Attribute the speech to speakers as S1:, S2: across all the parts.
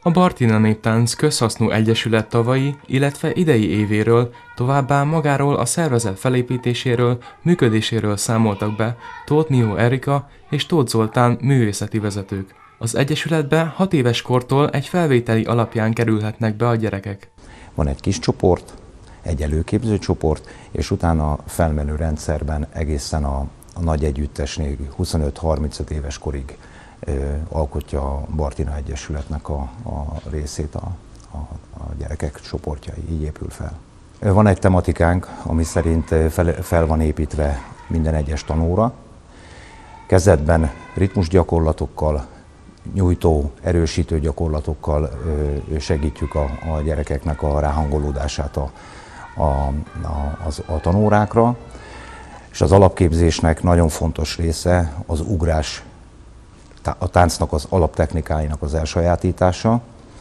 S1: A Bartina Néptánc Közhasznú Egyesület tavalyi, illetve idei évéről, továbbá magáról a szervezet felépítéséről, működéséről számoltak be Tóth Mihó Erika és Tóth Zoltán művészeti vezetők. Az egyesületbe 6 éves kortól egy felvételi alapján kerülhetnek be a gyerekek.
S2: Van egy kis csoport, egy előképző csoport, és utána felmenő rendszerben egészen a nagy együttesnél 25-35 éves korig alkotja a Bartina Egyesületnek a részét a gyerekek csoportjai, így épül fel. Van egy tematikánk, ami szerint fel van építve minden egyes tanóra. Kezdetben ritmusgyakorlatokkal, nyújtó, erősítő gyakorlatokkal segítjük a gyerekeknek a ráhangolódását a tanórákra, és az alapképzésnek nagyon fontos része az ugrás, a táncnak az alaptechnikáinak az elsajátítása,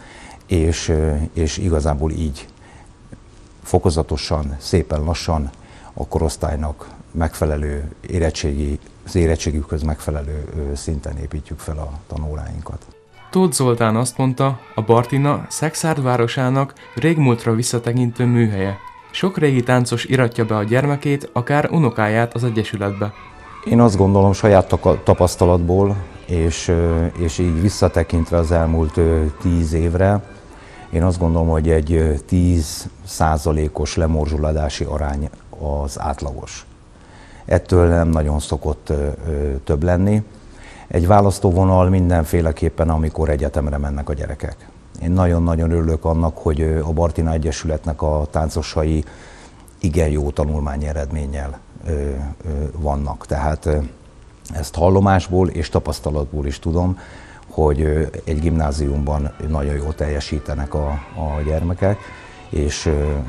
S2: és igazából így fokozatosan, szépen lassan a korosztálynak megfelelő az érettségükhöz megfelelő szinten építjük fel a tanóráinkat.
S1: Tóth Zoltán azt mondta, a Bartina Szekszárd városának régmúltra visszatekintő műhelye. Sok régi táncos iratja be a gyermekét, akár unokáját az egyesületbe.
S2: Én azt gondolom saját tapasztalatból, és így visszatekintve az elmúlt 10 évre, én azt gondolom, hogy egy 10%-os lemorzsolódási arány az átlagos. Ettől nem nagyon szokott több lenni. Egy választóvonal mindenféleképpen, amikor egyetemre mennek a gyerekek. Én nagyon-nagyon örülök annak, hogy a Bartina Egyesületnek a táncosai igen jó tanulmányi eredménnyel vannak. Tehát ezt hallomásból és tapasztalatból is tudom, hogy egy gimnáziumban nagyon jól teljesítenek a gyermekek, és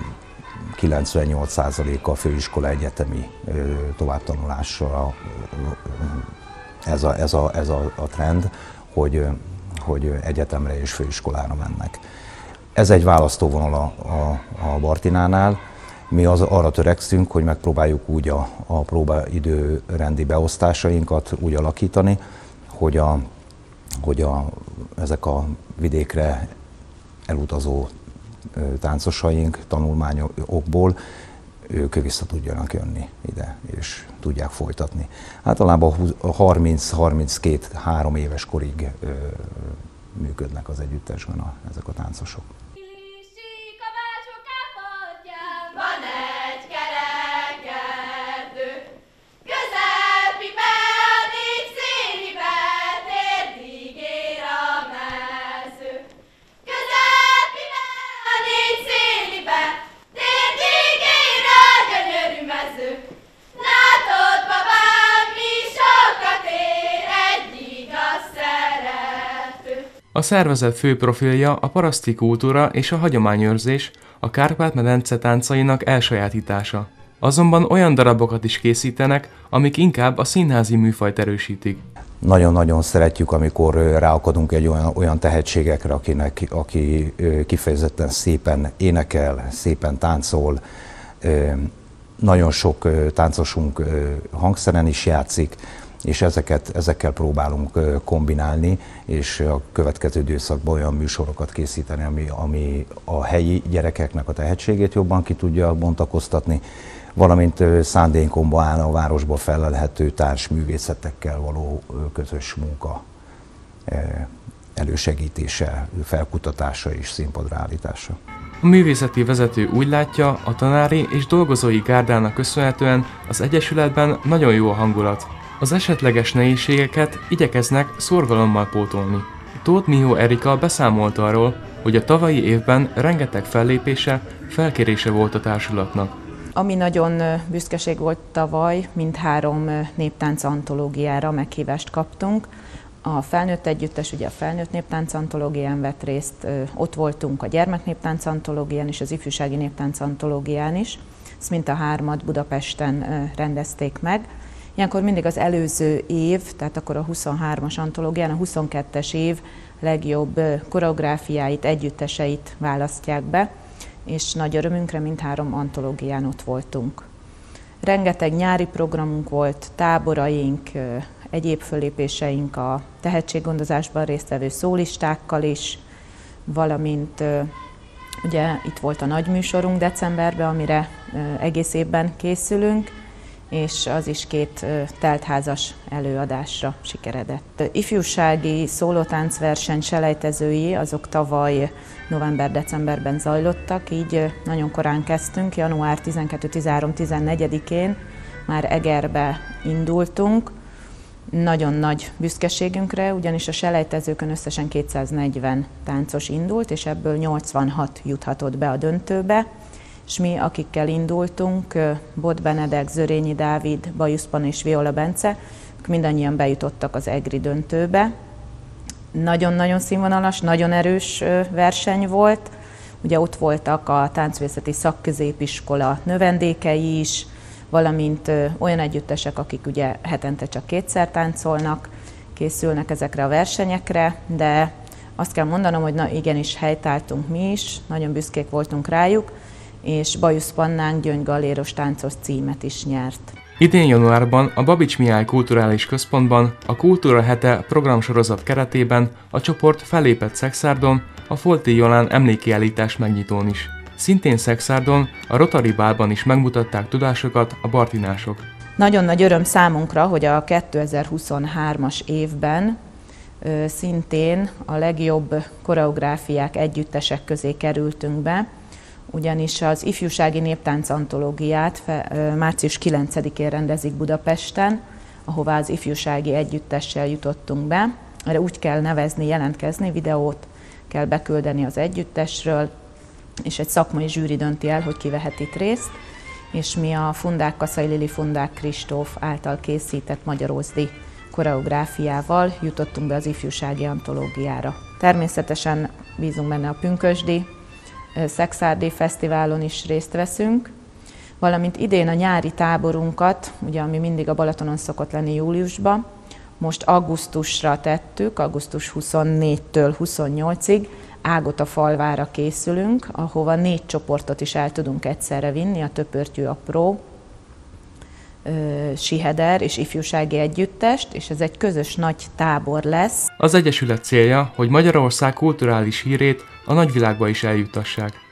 S2: 98%-a a főiskola egyetemi továbbtanulásra ez a trend, hogy egyetemre és főiskolára mennek. Ez egy választóvonal a Bartinánál. Mi arra törekszünk, hogy megpróbáljuk úgy a próbaidőrendi beosztásainkat úgy alakítani, hogy ezek a vidékre elutazó táncosaink tanulmányokból ők vissza tudjanak jönni ide, és tudják folytatni. Általában 30-32-3 éves korig működnek az együttesben ezek a táncosok.
S1: A szervezet fő profilja a paraszti kultúra és a hagyományőrzés, a Kárpát-medence táncainak elsajátítása. Azonban olyan darabokat is készítenek, amik inkább a színházi műfajt erősítik.
S2: Nagyon-nagyon szeretjük, amikor ráakadunk egy olyan tehetségekre, aki kifejezetten szépen énekel, szépen táncol. Nagyon sok táncosunk hangszeren is játszik, és ezekkel próbálunk kombinálni, és a következő időszakban olyan műsorokat készíteni, ami a helyi gyerekeknek a tehetségét jobban ki tudja bontakoztatni, valamint szándékomban áll a városba felelhető társművészetekkel való közös munka elősegítése, felkutatása és színpadra állítása.
S1: A művészeti vezető úgy látja, a tanári és dolgozói gárdának köszönhetően az egyesületben nagyon jó a hangulat. Az esetleges nehézségeket igyekeznek szorgalommal pótolni. Tóth Mihó Erika beszámolt arról, hogy a tavalyi évben rengeteg fellépése, felkérése volt a társulatnak.
S3: Ami nagyon büszkeség volt tavaly, mindhárom néptánc antológiára meghívást kaptunk. A felnőtt együttes ugye a felnőtt néptánc antológián vett részt, ott voltunk a gyermeknéptánc antológián és az ifjúsági néptánc antológián is. Ezt mind a hármat Budapesten rendezték meg. Ilyenkor mindig az előző év, tehát akkor a 23-as antológián, a 22-es év legjobb koreográfiáit, együtteseit választják be, és nagy örömünkre mindhárom antológián ott voltunk. Rengeteg nyári programunk volt, táboraink, egyéb fölépéseink a tehetséggondozásban résztvevő szólistákkal is, valamint ugye itt volt a nagy műsorunk decemberben, amire egész évben készülünk, és az is 2 teltházas előadásra sikeredett. Ifjúsági szólótáncverseny selejtezői azok tavaly november-decemberben zajlottak, így nagyon korán kezdtünk, január 12-13-14-én már Egerbe indultunk. Nagyon nagy büszkeségünkre, ugyanis a selejtezőkön összesen 240 táncos indult, és ebből 86 juthatott be a döntőbe, és mi, akikkel indultunk, Bot Benedek, Zörényi Dávid, Bajusz Panna és Viola Bence, mindannyian bejutottak az egri döntőbe. Nagyon-nagyon színvonalas, nagyon erős verseny volt. Ugye ott voltak a táncművészeti szakközépiskola növendékei is, valamint olyan együttesek, akik ugye hetente csak 2-szer táncolnak, készülnek ezekre a versenyekre, de azt kell mondanom, hogy igenis helytáltunk mi is, nagyon büszkék voltunk rájuk, és Bajusz Pannánk Gyöngy Galléros táncos címet is nyert.
S1: Idén januárban a Babits Mihály Kulturális Központban a Kultúra Hete programsorozat keretében a csoport fellépett Szexárdon, a Folti Jolán emlékkiállítás megnyitón is. Szintén Szexárdon, a Rotary Bálban is megmutatták tudásukat a bartinások.
S3: Nagyon nagy öröm számunkra, hogy a 2023-as évben szintén a legjobb koreográfiák együttesek közé kerültünk be, ugyanis az ifjúsági néptánc antológiát március 9-én rendezik Budapesten, ahová az ifjúsági együttessel jutottunk be. Erre úgy kell nevezni, jelentkezni, videót kell beküldeni az együttesről, és egy szakmai zsűri dönti el, hogy ki vehet itt részt, és mi a Fundák Kaszai Lili, Fundák Kristóf által készített magyarózdi koreográfiával jutottunk be az ifjúsági antológiára. Természetesen bízunk benne a pünkösdi Szexárdi Fesztiválon is részt veszünk, valamint idén a nyári táborunkat, ugye, ami mindig a Balatonon szokott lenni júliusban, most augusztusra tettük, augusztus 24-től 28-ig, Ágotafalvára készülünk, ahova 4 csoportot is el tudunk egyszerre vinni, a Töpörtyű Apró, Siheder és ifjúsági együttest, és ez egy közös nagy tábor lesz.
S1: Az Egyesület célja, hogy Magyarország kulturális hírét a nagyvilágba is eljuttassák.